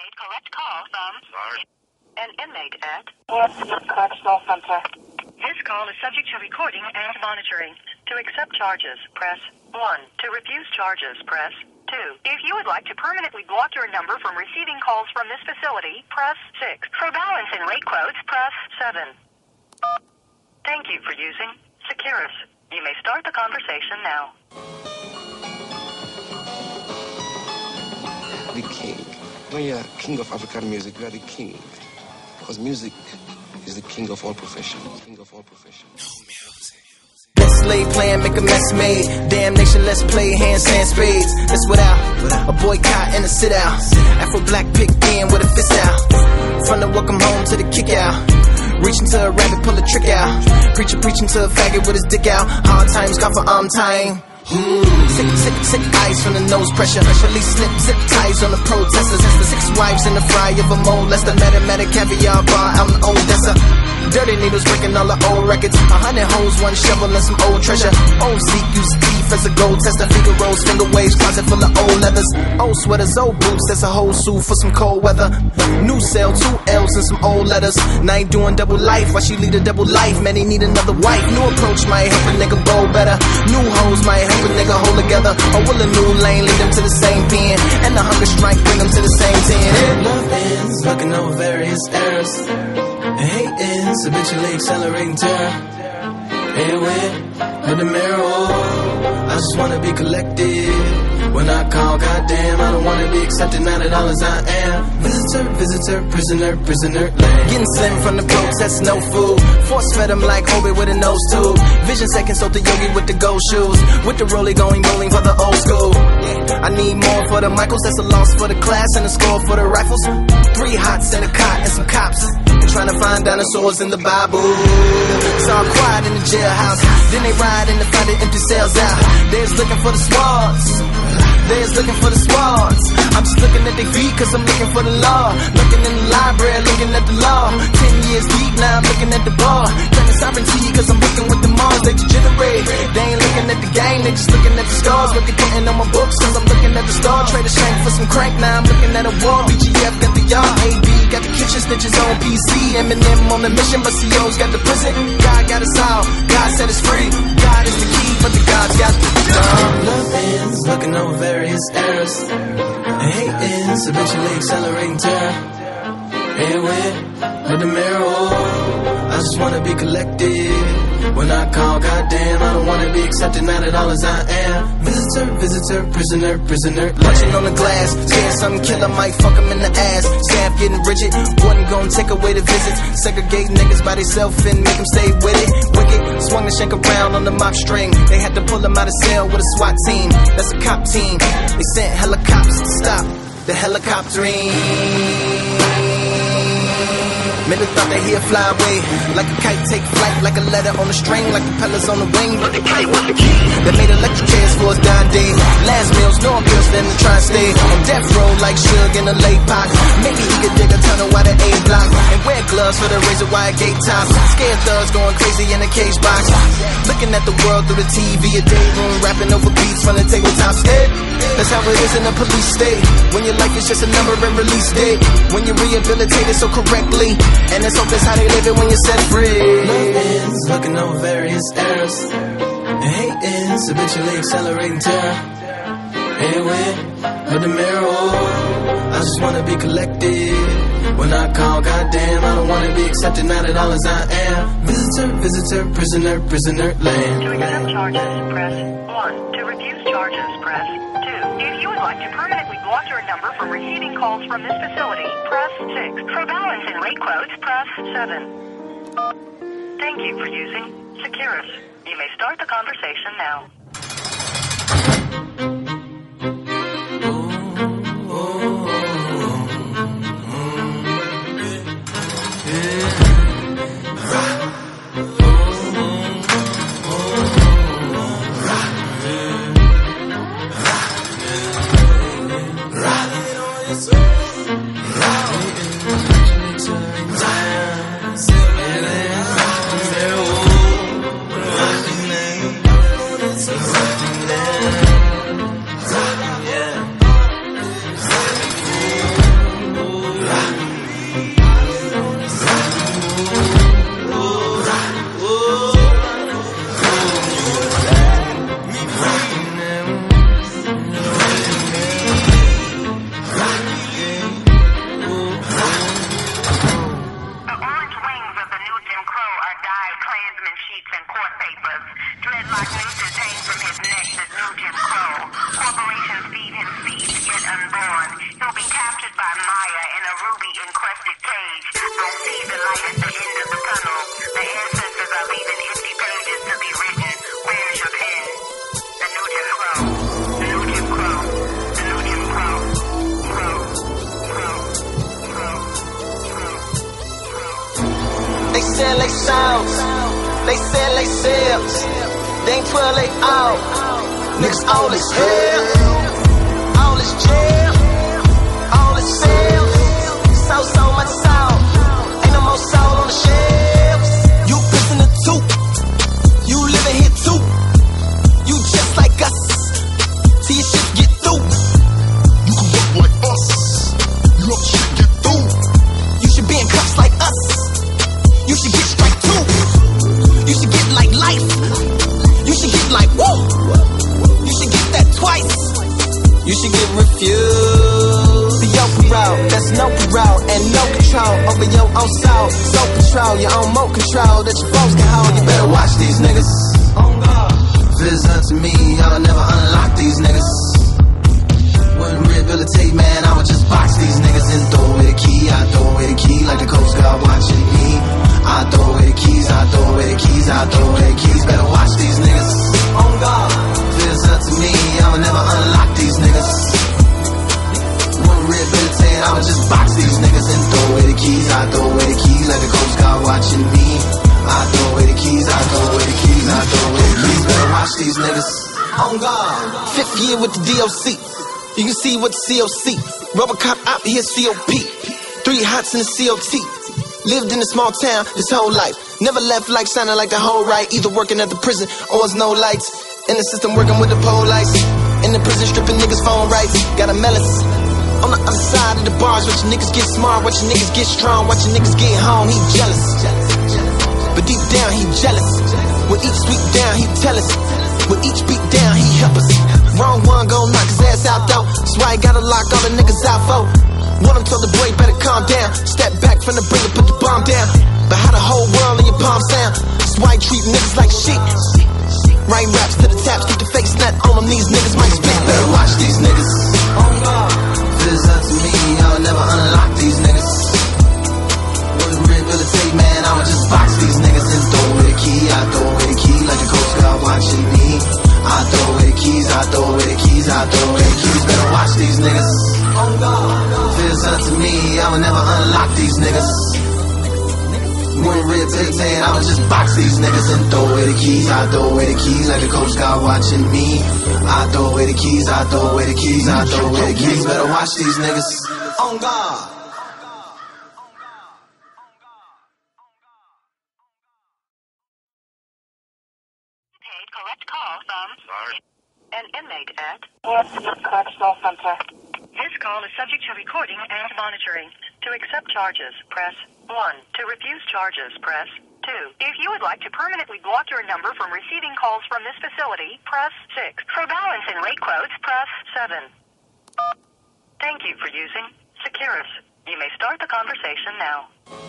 collect call from an inmate at Correctional Center. This call is subject to recording and monitoring. To accept charges, press 1. To refuse charges, press 2. If you would like to permanently block your number from receiving calls from this facility, press 6. For balance and rate quotes, press 7. Thank you for using Securus. You may start the conversation now. The king. When you're king of African music, you are the king. Because music is the king of all professions. King of all professions. Best laid plan, make a mess made. Damn nation, let's play handstand spades. That's without a boycott and a sit out. Afro black pick in with a fist out. From the welcome home to the kick out. Reaching to a rabbit, pull a trick out. Preaching to a faggot with his dick out. Hard times call for arm time. Sick eyes from the nose pressure. Police slip zip ties on the protesters. 6 wives in the fry of a molester. Mathematic caviar bar out in Odessa. Dirty needles breaking all the old records. 100 hoes, 1 shovel and some old treasure. Old Zeke used teeth as a gold tester. Figaro's finger waves, closet full of old leathers. Old sweaters, old boots, that's a whole suit for some cold weather. New cell, 2 L's and some old letters. Now ain't doing double life, why she lead a double life? Man, he need another wife. New approach might help a nigga bowl better. New hoes might help a nigga hold together. Or will a new lane lead them to the same pen? And the hunger strike bring them to the same 10. Love ends, looking over various errors. And hate ends, habitually accelerating terror. And with the mirror, I just wanna be collected. When I call, goddamn, I don't wanna be accepted, not at all as I am. Visitor, prisoner, land. Getting slim from the protests, no food. Force fed him like Obi with a nose tube. Vision second, sold the yogi with the gold shoes. With the rollie going bowling for the old school. I need more for the Michaels, that's a loss for the class and a score for the rifles. 3 hots and a cot and some cops. Trying to find dinosaurs in the Bible. It's all quiet in the jailhouse. Then they ride in to find the empty cells out. They's looking for the swords. They's looking for the swords. I'm just looking at their feet cause I'm looking for the law. Looking in the library, looking at the law. 10 years deep, now I'm looking at the bar. Claiming sovereignty cause I'm working with the Mars they degenerate. They ain't looking at the game, they just looking at the stars. What they putting on my books cause I'm looking at the star. Trade a shank for some crank, now I'm looking at a wall. BGF got the yard, AB got the kitchen snitches on PC. Eminem on the mission, but CO's got the prison. God got us all, God said it's free. God is the key, but the God's got the love ends, looking over various errors. And hate ends, eventually accelerating terror. And with the mirror, I just wanna be collected. When I call, goddamn, I don't wanna be accepted, not at all as I am. Visitor, prisoner. Punching on the glass, scared some killer might fuck him in the ass. Staff getting rigid, wasn't gonna take away the visits. Segregate niggas by themselves and make them stay with it. Wicked, swung the shank around on the mop string. They had to pull him out of cell with a SWAT team. That's a cop team. They sent helicopters to stop the helicoptering. Men thought that he'd fly away. Like a kite, take flight, like a letter on a string, like propellers on the wing. But the kite was the key that made electric chairs for his dying day. Last meals, no appeals for them to try and stay on death row like Suge in a late pot. Maybe he could dig a tunnel while the A block and wear gloves for the razor wire gate tops. Scared thugs going crazy in a cage box. Looking at the world through the TV, a day room, rapping over beats from the tabletops. That's how it is in a police state. When your life is just a number and release date. When you're rehabilitated so correctly. And let's hope that's how they live it when you're set free. Love ends, looking over various errors. And hate ends, eventually accelerating terror. And with the mirror, I just wanna be collected. When I call, goddamn, I don't wanna be accepted, not at all as I am. Visitor, prisoner, land. To accept charges, press 1. To refuse charges, press 2. If you would like to permanently block your number from receiving calls from this facility, press 6. For balance and rate quotes, press 7. Thank you for using Securus. You may start the conversation now. sell they souls. They sell they sales. They ain't 12, they out. Niggas all is hell. All is jail. All is sales. So much soul. Ain't no more soul on the shelves. You prisoner too. You living here too. You just like us. See your shit get through. You can look like us. Your shit get through. You should be in cuffs like us. You should get strike too. You should get like life. You should get like woo. You should get that twice. You should get refused. The open route, that's no route and no control over your own soul. So patrol your own moat control that your folks can hold. You better watch these niggas. On God. If it's up to me, I would never unlock these niggas. Wouldn't rehabilitate, man, I would just box these niggas and throw away the key. I throw away the key like the Coast Guard watching me. I throw away the keys, I throw away the keys, I throw away the keys. Better watch these niggas. On God. If it's up to me, I would never unlock these niggas. Wouldn't rehabilitate, I would just box these niggas and throw away the keys. I throw away the keys like the Coast Guard watching me. I throw away the keys, I throw away the keys, I throw away the keys. Better watch these niggas. On God. 5th year with the DOC. You can see what the COC. Robocop out here COP. 3 hots in the COT. Lived in a small town this whole life. Never left like sounding like the whole right. Either working at the prison or it's no lights. In the system working with the pole lights. In the prison stripping niggas phone rights. Got a melis. On the other side of the bars, watch your niggas get smart, watch your niggas get strong, watch your niggas get home. He jealous, but deep down he jealous. With each sweep down he tell us. With each beat down he help us. Wrong one gon' knock his ass out though. That's why he gotta lock all the niggas out for. One of them told the boy better calm down. Step back from the brother, put the bomb down. But how the whole world in your palm sound? That's why he treat niggas like shit. Write raps to the taps, keep the fake snap on them. These niggas might spit. Better watch these niggas. Oh God. If it's up to me, I would never unlock these niggas. Wouldn't rehabilitate, man, I would just box these niggas and throw away the key. I throw away the key like the Coast Guard watching me. I throw away the keys, I throw away the keys, I throw away the keys. Better watch these niggas. Oh God. If it's up to me, I would never unlock these niggas. Wouldn't rehabilitate, I would just box these niggas and throw away the keys. I throw away the keys like the Coast Guard watching me. I throw away the keys, I throw away the keys, I throw away the keys. Better watch these niggas. On God. Paid collect call from an inmate at Correctional Center. This call is subject to recording and monitoring. To accept charges, press 1. To refuse charges, press 2. If you would like to permanently block your number from receiving calls from this facility, press 6. For balance and rate quotes, press 7. Thank you for using Securus. You may start the conversation now.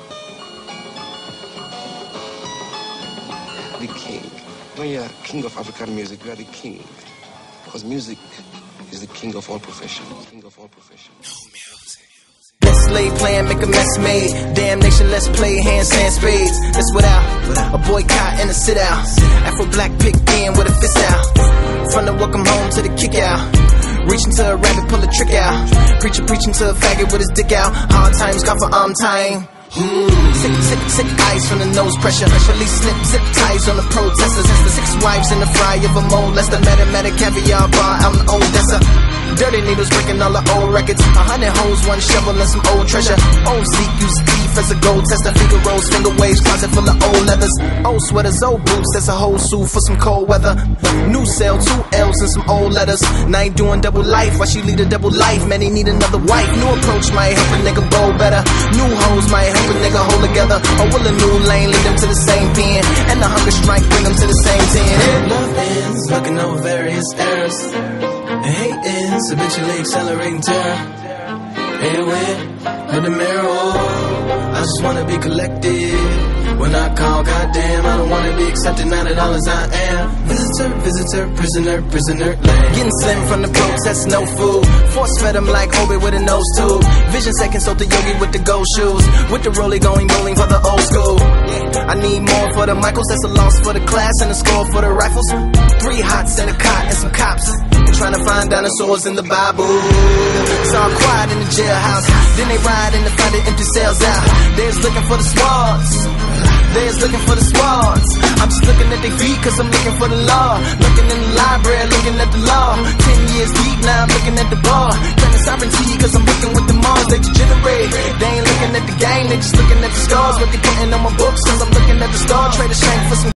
The king. When you're king of African music, you are the king. Because music is the king of all professions. King of all professions. Let's lay plan, make a mess made. Damn nation, let's play handstand spades. That's without a boycott and a sit out. Afro black pick in with a fist out. From the welcome home to the kick out. Reaching to a rabbit, pull a trick out. Preaching to a faggot with his dick out. Hard times call for arm time. Sick eyes from the nose pressure. Police zip ties on the protesters. 6 wives in the fry of a molester. Mathematic caviar bar out in Odessa. Dirty needles breaking all the old records. 100 hoes, 1 shovel and some old treasure. Old Zeke used teeth as a gold tester. Finger rolls, finger waves, closet full of old leathers. Old sweaters, old boots, that's a whole suit for some cold weather. New cell, 2 L's and some old letters. Now he doing double life, why she lead a double life? Man, he need another wife. New approach might help a nigga bowl better. New hoes might help a nigga hold together. Or will a new lane lead them to the same pen? And the hunger strike bring them to the same 10. Love ends, looking over various errors. And hate ends, eventually accelerating terror. And when the mirror, I just wanna be collected. When I call, goddamn, I don't wanna be accepted, not at all as I am. Visitor, prisoner, land. Getting slim from the protests, no food. Force fed him like Hobbit with a nose tube. Vision second, sold the yogi with the gold shoes. With the rolling going bowling for the old school. I need more for the Michaels, that's a loss for the class and a score for the rifles. 3 hots and a cot and some cops. Trying to find dinosaurs in the Bible. It's all quiet in the jailhouse. Then they ride in to find the empty cells out. They's looking for the smarts. They's looking for the smarts. I'm just looking at their feet cause I'm looking for the law. Looking in the library, looking at the law. 10 years deep, now I'm looking at the bar. Claiming sovereignty cause I'm looking with the Mars they degenerate. They ain't looking at the game, they just looking at the scars. What they putting on my books cause I'm looking at the star. Trade a shame for some